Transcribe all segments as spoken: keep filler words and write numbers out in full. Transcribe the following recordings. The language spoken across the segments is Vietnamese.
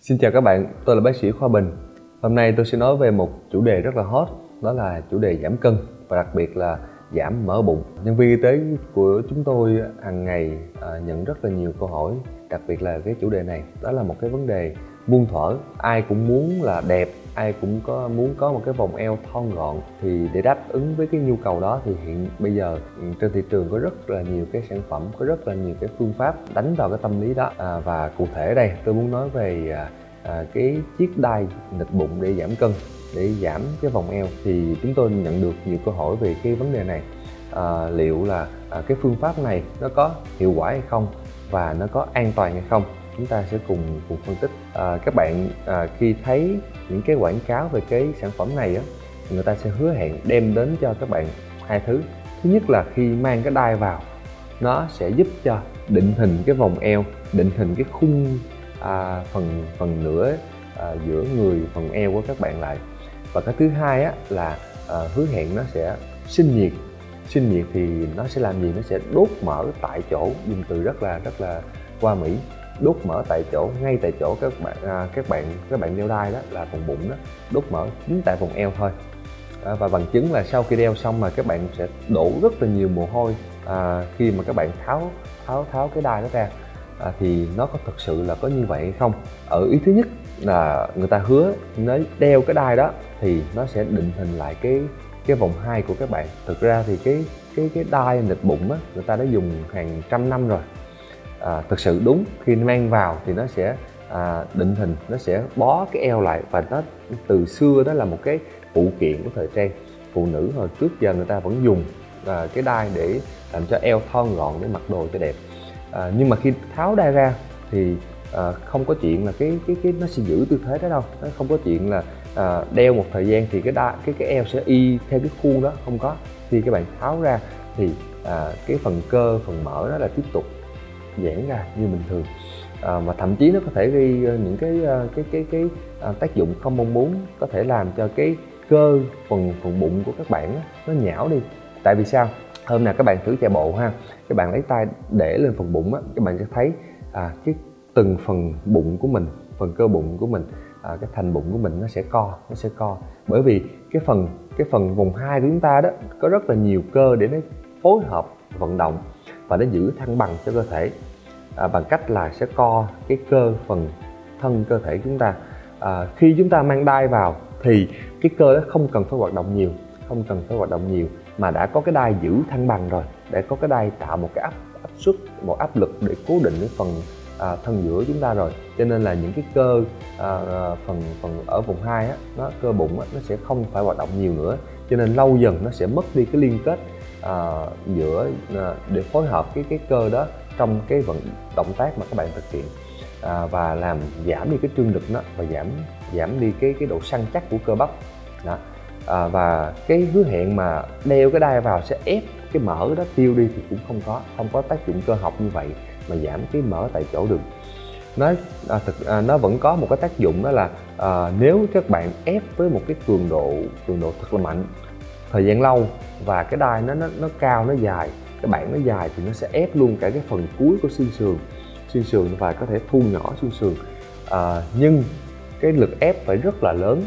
Xin chào các bạn, tôi là bác sĩ Khoa Bình. Hôm nay tôi sẽ nói về một chủ đề rất là hot, đó là chủ đề giảm cân và đặc biệt là giảm mỡ bụng. Nhân viên y tế của chúng tôi hàng ngày à, nhận rất là nhiều câu hỏi, đặc biệt là cái chủ đề này. Đó là một cái vấn đề muôn thuở, ai cũng muốn là đẹp, ai cũng có muốn có một cái vòng eo thon gọn. Thì để đáp ứng với cái nhu cầu đó thì hiện bây giờ trên thị trường có rất là nhiều cái sản phẩm, có rất là nhiều cái phương pháp đánh vào cái tâm lý đó. À, và cụ thể đây tôi muốn nói về à, à, cái chiếc đai nghịch bụng để giảm cân, để giảm cái vòng eo. Thì chúng tôi nhận được nhiều câu hỏi về cái vấn đề này. À, liệu là à, cái phương pháp này nó có hiệu quả hay không và nó có an toàn hay không? Chúng ta sẽ cùng cùng phân tích. À, các bạn à, khi thấy những cái quảng cáo về cái sản phẩm này á, người ta sẽ hứa hẹn đem đến cho các bạn hai thứ. Thứ nhất là khi mang cái đai vào, nó sẽ giúp cho định hình cái vòng eo, định hình cái khung à, phần phần nửa à, giữa người, phần eo của các bạn lại. Và cái thứ hai á, là à, hứa hẹn nó sẽ sinh nhiệt. Sinh nhiệt thì nó sẽ làm gì? Nó sẽ đốt mỡ tại chỗ, dùng từ rất là rất là qua mỹ. Đốt mỡ tại chỗ, ngay tại chỗ các bạn à, các bạn các bạn đeo đai đó là phần bụng đó, đốt mỡ chính tại vòng eo thôi. À, và bằng chứng là sau khi đeo xong mà các bạn sẽ đổ rất là nhiều mồ hôi à, khi mà các bạn tháo tháo tháo cái đai đó ra. À, thì nó có thực sự là có như vậy hay không? Ở ý thứ nhất là người ta hứa nếu đeo cái đai đó thì nó sẽ định hình lại cái cái vòng hai của các bạn. Thực ra thì cái cái cái đai nghịch bụng á, người ta đã dùng hàng trăm năm rồi. À, thực sự đúng, khi mang vào thì nó sẽ à, định hình, nó sẽ bó cái eo lại, và nó từ xưa đó là một cái phụ kiện của thời trang. Phụ nữ hồi trước giờ người ta vẫn dùng à, cái đai để làm cho eo thon gọn để mặc đồ cho đẹp. À, nhưng mà khi tháo đai ra thì à, không có chuyện là cái cái cái nó sẽ giữ tư thế đó đâu. Nó không có chuyện là à, đeo một thời gian thì cái đai cái cái eo sẽ y theo cái khuôn đó, không có. Khi các bạn tháo ra thì à, cái phần cơ, phần mỡ đó là tiếp tục giãn ra như bình thường. À, mà thậm chí nó có thể gây những cái cái cái cái à, tác dụng không mong muốn, có thể làm cho cái cơ phần phần bụng của các bạn á, nó nhão đi. Tại vì sao? Hôm nào các bạn thử chạy bộ ha, các bạn lấy tay để lên phần bụng á, các bạn sẽ thấy à, cái từng phần bụng của mình, phần cơ bụng của mình, à, cái thành bụng của mình nó sẽ co, nó sẽ co. Bởi vì cái phần cái phần vòng hai của chúng ta đó có rất là nhiều cơ để nó phối hợp vận động và nó giữ thăng bằng cho cơ thể à, bằng cách là sẽ co cái cơ phần thân cơ thể chúng ta. À, khi chúng ta mang đai vào thì cái cơ đó không cần phải hoạt động nhiều, không cần phải hoạt động nhiều mà đã có cái đai giữ thăng bằng rồi, để có cái đai tạo một cái áp áp suất, một áp lực để cố định cái phần à, thân giữa chúng ta rồi. Cho nên là những cái cơ à, phần phần ở vùng hai á, nó cơ bụng á, nó sẽ không phải hoạt động nhiều nữa. Cho nên lâu dần nó sẽ mất đi cái liên kết à, giữa à, để phối hợp cái cái cơ đó trong cái vận động tác mà các bạn thực hiện, à, và làm giảm đi cái trương lực đó, và giảm giảm đi cái cái độ săn chắc của cơ bắp đó. À, và cái hứa hẹn mà đeo cái đai vào sẽ ép cái mỡ đó tiêu đi thì cũng không có không có tác dụng cơ học như vậy mà giảm cái mỡ tại chỗ được. Nó à, thực à, nó vẫn có một cái tác dụng, đó là à, nếu các bạn ép với một cái cường độ cường độ thật là mạnh thời gian lâu và cái đai nó nó nó cao, nó dài, cái bảng nó dài thì nó sẽ ép luôn cả cái phần cuối của xương sườn xương sườn và có thể thu nhỏ xương sườn. À, nhưng cái lực ép phải rất là lớn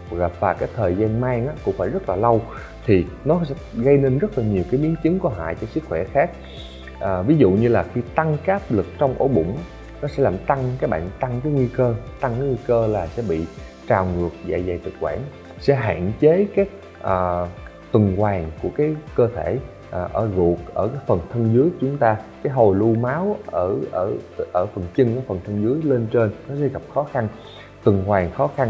và cái thời gian mang á, cũng phải rất là lâu, thì nó sẽ gây nên rất là nhiều cái biến chứng có hại cho sức khỏe khác. À, ví dụ như là khi tăng cái áp lực trong ổ bụng, nó sẽ làm tăng các bạn tăng cái nguy cơ tăng cái nguy cơ là sẽ bị trào ngược dạ dày thực quản, sẽ hạn chế các à, tuần hoàn của cái cơ thể à, ở ruột, ở cái phần thân dưới của chúng ta, cái hồi lưu máu ở ở ở phần chân, ở phần thân dưới lên trên nó sẽ gặp khó khăn, tuần hoàn khó khăn.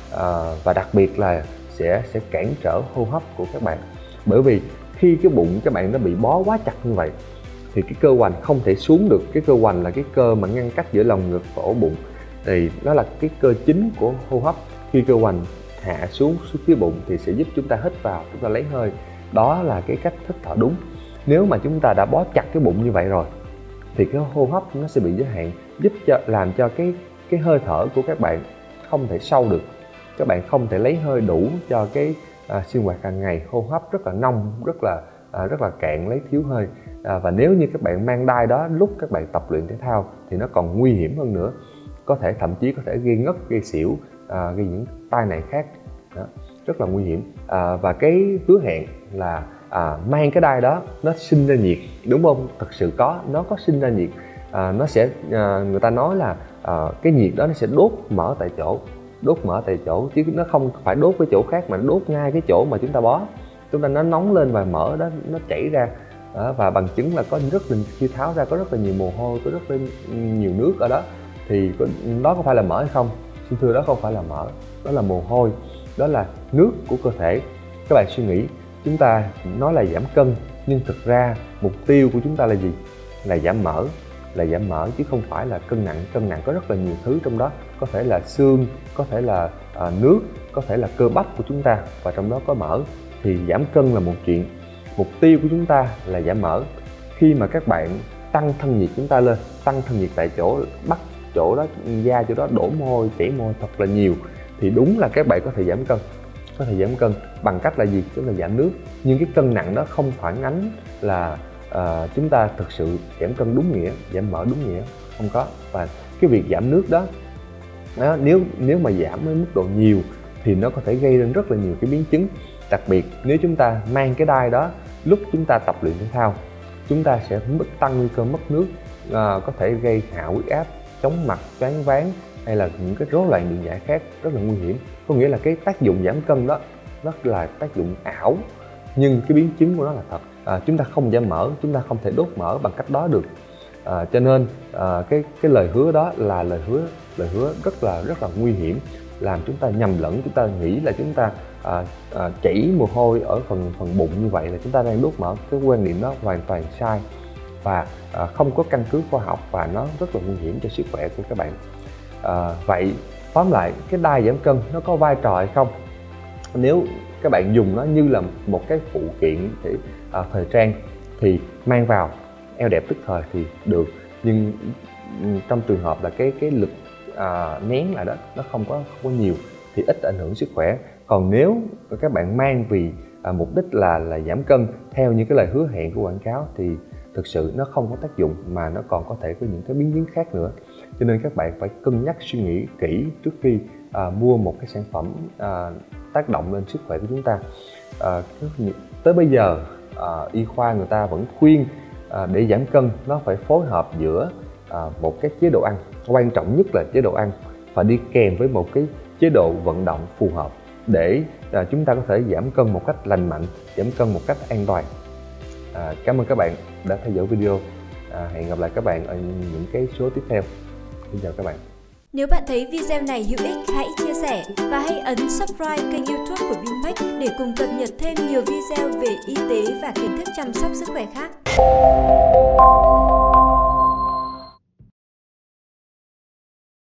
À, và đặc biệt là sẽ sẽ cản trở hô hấp của các bạn. Bởi vì khi cái bụng các bạn nó bị bó quá chặt như vậy thì cái cơ hoành không thể xuống được. Cái cơ hoành là cái cơ mà ngăn cách giữa lồng ngực và ổ bụng, thì nó là cái cơ chính của hô hấp. Khi cơ hoành hạ xuống xuống phía bụng thì sẽ giúp chúng ta hít vào, chúng ta lấy hơi. Đó là cái cách hít thở đúng. Nếu mà chúng ta đã bó chặt cái bụng như vậy rồi thì cái hô hấp nó sẽ bị giới hạn, giúp cho làm cho cái cái hơi thở của các bạn không thể sâu được. Các bạn không thể lấy hơi đủ cho cái à, sinh hoạt hàng ngày, hô hấp rất là nông, rất là à, rất là cạn, lấy thiếu hơi. À, và nếu như các bạn mang đai đó lúc các bạn tập luyện thể thao thì nó còn nguy hiểm hơn nữa. có thể thậm chí có thể gây ngất, gây xỉu, à, gây những tai nạn khác. Đó, rất là nguy hiểm. À, và cái hứa hẹn là à, mang cái đai đó nó sinh ra nhiệt, đúng không? Thật sự có, nó có sinh ra nhiệt. À, nó sẽ à, người ta nói là à, cái nhiệt đó nó sẽ đốt mỡ tại chỗ, đốt mỡ tại chỗ chứ nó không phải đốt cái chỗ khác mà nó đốt ngay cái chỗ mà chúng ta bó. Chúng ta nó nóng lên và mỡ đó nó chảy ra. Đó, và bằng chứng là có rất là khi tháo ra có rất là nhiều mồ hôi, có rất là nhiều nước ở đó. Thì đó có phải là mỡ hay không? Xin thưa, đó không phải là mỡ, đó là mồ hôi, đó là nước của cơ thể. Các bạn suy nghĩ, chúng ta nói là giảm cân nhưng thực ra mục tiêu của chúng ta là gì? Là giảm mỡ, là giảm mỡ chứ không phải là cân nặng. Cân nặng có rất là nhiều thứ trong đó, có thể là xương, có thể là à, nước, có thể là cơ bắp của chúng ta, và trong đó có mỡ. Thì giảm cân là một chuyện, mục tiêu của chúng ta là giảm mỡ. Khi mà các bạn tăng thân nhiệt chúng ta lên, tăng thân nhiệt tại chỗ, bắt chỗ đó, da chỗ đó đổ mồ hôi, chảy mồ hôi thật là nhiều, thì đúng là các bạn có thể giảm cân. Có thể giảm cân bằng cách là gì? Tức là giảm nước. Nhưng cái cân nặng đó không phản ánh là uh, chúng ta thực sự giảm cân đúng nghĩa, giảm mỡ đúng nghĩa, không có. Và cái việc giảm nước đó, đó nếu nếu mà giảm với mức độ nhiều thì nó có thể gây ra rất là nhiều cái biến chứng. Đặc biệt nếu chúng ta mang cái đai đó lúc chúng ta tập luyện thể thao, chúng ta sẽ mất tăng nguy cơ mất nước, à, có thể gây hạ huyết áp, chóng mặt, choáng váng hay là những cái rối loạn điện giải khác, rất là nguy hiểm. Có nghĩa là cái tác dụng giảm cân đó nó là tác dụng ảo, nhưng cái biến chứng của nó là thật. À, chúng ta không giảm mỡ, chúng ta không thể đốt mỡ bằng cách đó được. À, cho nên à, cái cái lời hứa đó là lời hứa lời hứa rất là rất là nguy hiểm, làm chúng ta nhầm lẫn. Chúng ta nghĩ là chúng ta à, à, chảy mồ hôi ở phần phần bụng như vậy là chúng ta đang đốt mỡ. Cái quan niệm đó hoàn toàn sai và à, không có căn cứ khoa học, và nó rất là nguy hiểm cho sức khỏe của các bạn. À, vậy tóm lại, cái đai giảm cân nó có vai trò hay không? Nếu các bạn dùng nó như là một cái phụ kiện để à, thời trang thì mang vào eo đẹp tức thời thì được, nhưng trong trường hợp là cái cái lực à, nén lại đó nó không có không có nhiều thì ít ảnh hưởng sức khỏe. Còn nếu các bạn mang vì à, mục đích là là giảm cân theo những cái lời hứa hẹn của quảng cáo thì thực sự nó không có tác dụng, mà nó còn có thể có những cái biến chứng khác nữa. Cho nên các bạn phải cân nhắc suy nghĩ kỹ trước khi à, mua một cái sản phẩm à, tác động lên sức khỏe của chúng ta. À, tới bây giờ à, y khoa người ta vẫn khuyên à, để giảm cân nó phải phối hợp giữa à, một cái chế độ ăn, quan trọng nhất là chế độ ăn, và đi kèm với một cái chế độ vận động phù hợp để à, chúng ta có thể giảm cân một cách lành mạnh, giảm cân một cách an toàn. À, cảm ơn các bạn đã theo dõi video. À, hẹn gặp lại các bạn ở những cái số tiếp theo. Xin chào các bạn. Nếu bạn thấy video này hữu ích, hãy chia sẻ và hãy ấn subscribe kênh YouTube của Vinmec để cùng cập nhật thêm nhiều video về y tế và kiến thức chăm sóc sức khỏe khác.